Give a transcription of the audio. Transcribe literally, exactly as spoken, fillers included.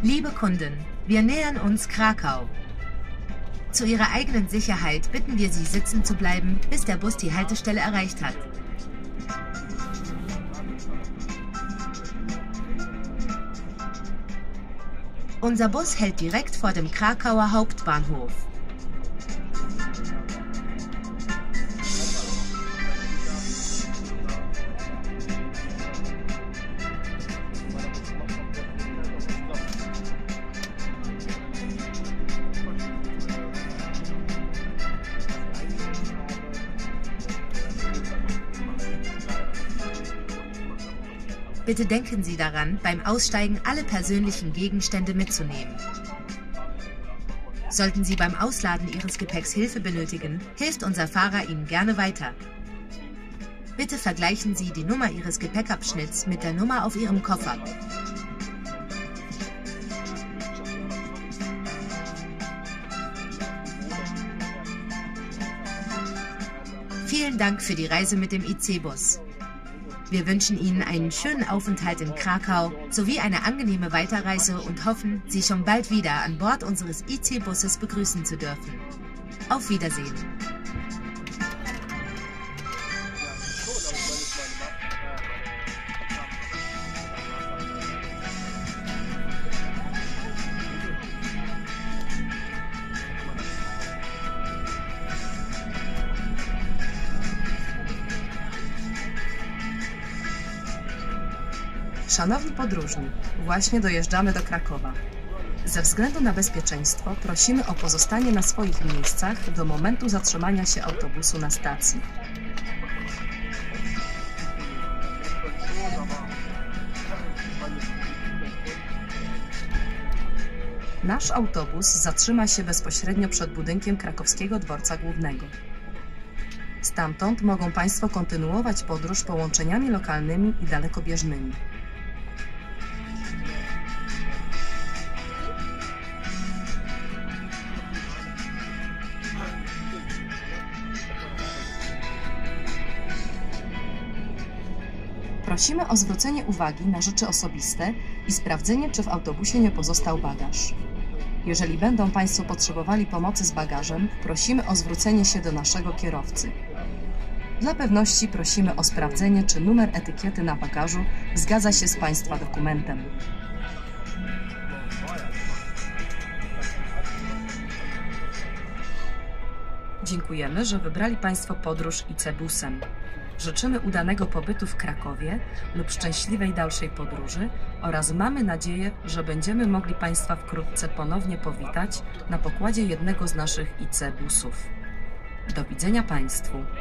Liebe Kunden, wir nähern uns Krakau. Zu Ihrer eigenen Sicherheit bitten wir Sie, sitzen zu bleiben, bis der Bus die Haltestelle erreicht hat. Unser Bus hält direkt vor dem Krakauer Hauptbahnhof. Bitte denken Sie daran, beim Aussteigen alle persönlichen Gegenstände mitzunehmen. Sollten Sie beim Ausladen Ihres Gepäcks Hilfe benötigen, hilft unser Fahrer Ihnen gerne weiter. Bitte vergleichen Sie die Nummer Ihres Gepäckabschnitts mit der Nummer auf Ihrem Koffer. Vielen Dank für die Reise mit dem I C-Bus. Wir wünschen Ihnen einen schönen Aufenthalt in Krakau sowie eine angenehme Weiterreise und hoffen, Sie schon bald wieder an Bord unseres I C-Busses begrüßen zu dürfen. Auf Wiedersehen! Szanowni podróżni, właśnie dojeżdżamy do Krakowa. Ze względu na bezpieczeństwo prosimy o pozostanie na swoich miejscach do momentu zatrzymania się autobusu na stacji. Nasz autobus zatrzyma się bezpośrednio przed budynkiem Krakowskiego Dworca Głównego. Stamtąd mogą Państwo kontynuować podróż połączeniami lokalnymi i dalekobieżnymi. Prosimy o zwrócenie uwagi na rzeczy osobiste i sprawdzenie, czy w autobusie nie pozostał bagaż. Jeżeli będą Państwo potrzebowali pomocy z bagażem, prosimy o zwrócenie się do naszego kierowcy. Dla pewności prosimy o sprawdzenie, czy numer etykiety na bagażu zgadza się z Państwa dokumentem. Dziękujemy, że wybrali Państwo podróż I C-busem. Życzymy udanego pobytu w Krakowie lub szczęśliwej dalszej podróży oraz mamy nadzieję, że będziemy mogli Państwa wkrótce ponownie powitać na pokładzie jednego z naszych I C-busów. Do widzenia Państwu!